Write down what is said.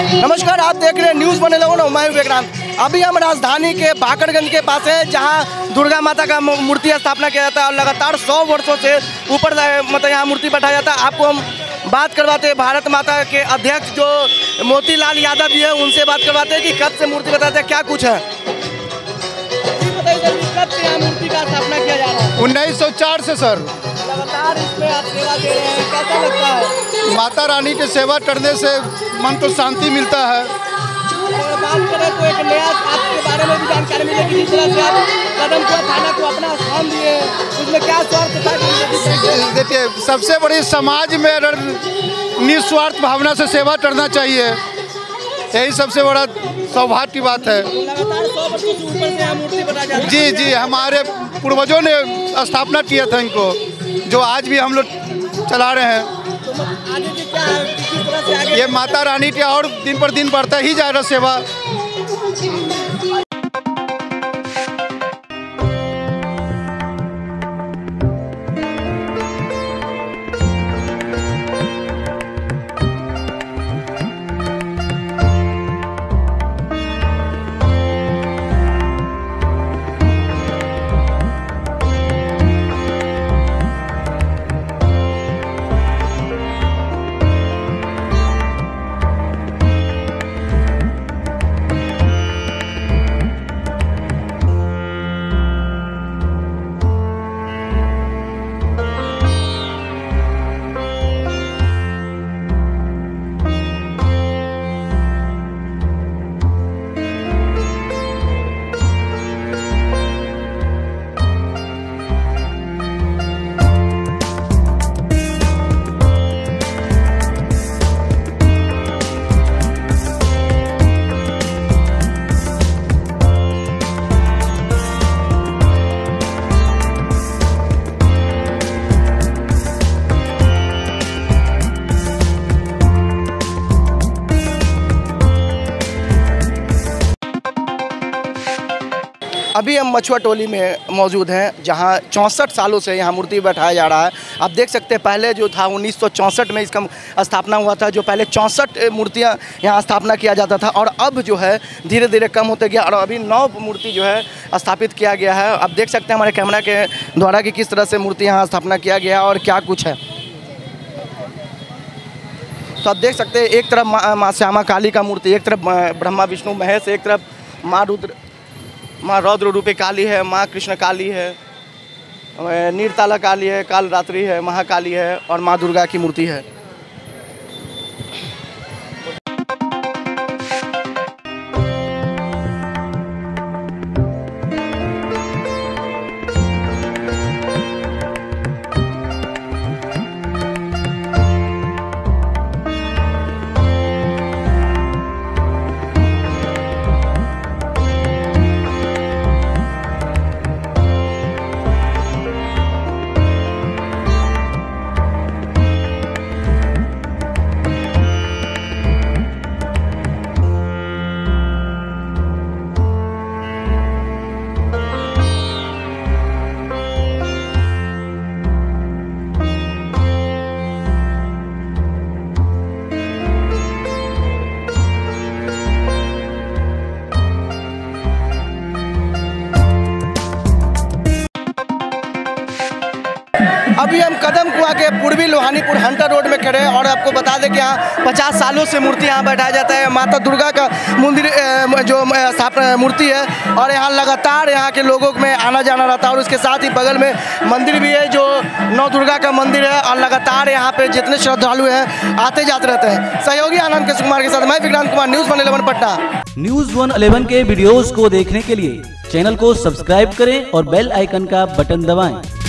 नमस्कार, आप देख रहे हैं न्यूज़ 111। मैं विक्रांत। अभी हम राजधानी के बाकरगंज के पास हैं, जहां दुर्गा माता का मूर्ति स्थापना किया जाता है और लगातार 100 वर्षों से ऊपर मतलब यहाँ मूर्ति बैठाया जाता है। आपको हम बात करवाते हैं भारत माता के अध्यक्ष जो मोतीलाल यादव जी है, उनसे बात करवाते हैं कि कब से मूर्ति बताते हैं, क्या कुछ है। कब से यहाँ मूर्ति का स्थापना किया जा रहा है? 1904 से सर। लगातार इसमें आप सेवा दे रहे हैं, कैसा लगता है? माता रानी की सेवा करने से मन को शांति मिलता है। अगर बात करें तो एक नया आपके बारे में भी जानकारी मिलेगी, जिस तरह से आप कदमकुआं थाना को अपना स्थान दिए, उसमें क्या स्वार्थ था? देखिए, सबसे बड़ी समाज में निस्वार्थ भावना से सेवा करना चाहिए, यही सबसे बड़ा सौभाग्य की बात है। लगातार 100 वर्षों से ऊपर से यहाँ मूर्ति बनाई जाती है। जी जी, हमारे पूर्वजों ने स्थापना किया था इनको, जो आज भी हम लोग चला रहे हैं। तो आगे की क्या है, किस तरह से आगे? ये माता रानी का और दिन पर दिन बढ़ता ही जा रहा सेवा। अभी हम मछुआ टोली में मौजूद हैं, जहां 64 सालों से यहाँ मूर्ति बैठाया जा रहा है। आप देख सकते हैं, पहले जो था 1964 में इसका स्थापना हुआ था, जो पहले 64 मूर्तियाँ यहाँ स्थापना किया जाता था, और अब जो है धीरे धीरे कम होते गया और अभी 9 मूर्ति जो है स्थापित किया गया है। आप देख सकते हैं हमारे कैमरा के द्वारा कि किस तरह से मूर्ति यहाँ स्थापना किया गया और क्या कुछ है। तो आप देख सकते हैं, एक तरफ माँ श्यामा काली का मूर्ति, एक तरफ ब्रह्मा विष्णु महेश, एक तरफ माँ रौद्र रूपी काली है, माँ कृष्ण काली है, नीरताला काली है, कालरात्रि है, महाकाली है और माँ दुर्गा की मूर्ति है। अभी हम कदमकुआं के पूर्वी लोहानीपुर हंटर रोड में खड़े हैं और आपको बता दें कि यहाँ 50 सालों से मूर्ति यहाँ बैठाया जाता है। माता दुर्गा का मंदिर जो मूर्ति है, और यहाँ लगातार यहाँ के लोगों में आना जाना रहता है, और उसके साथ ही बगल में मंदिर भी है जो नौ दुर्गा का मंदिर है, और लगातार यहाँ पे जितने श्रद्धालु हैं आते जाते रहते हैं। सहयोगी आनंद कृष्ण कुमार के साथ मैं विक्रांत कुमार, न्यूज़ 111 पटना। न्यूज़ 111 के वीडियोस को देखने के लिए चैनल को सब्सक्राइब करें और बेल आइकन का बटन दबाएं।